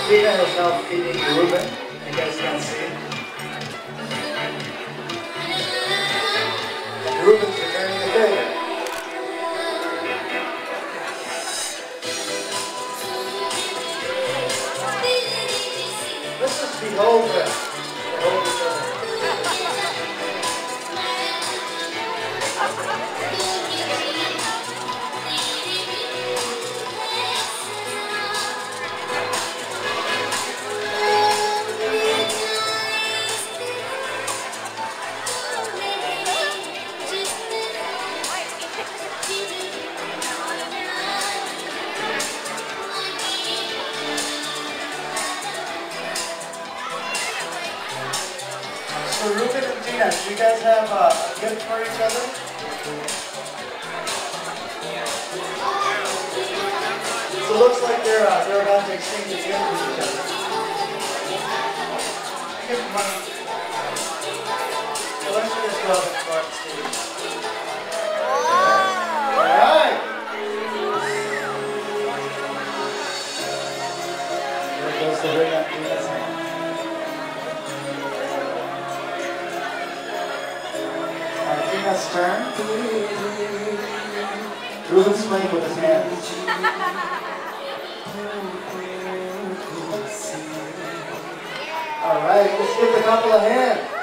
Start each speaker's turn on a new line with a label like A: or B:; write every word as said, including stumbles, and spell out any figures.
A: Tina is now feeding Ruben. You guys can see. And Ruben's returning the favor. Let's just behold them. Behold each other. So Ruben and Tina, do you guys have uh, a gift for each other? So it looks like they're uh, they're about to exchange a gift with each other. Give them money. So why don't you just go up and start the stage? All right. There goes the ring on Tina's hand. Tina's turn. Ruben's playing with his hands. All right, let's give the couple a hand.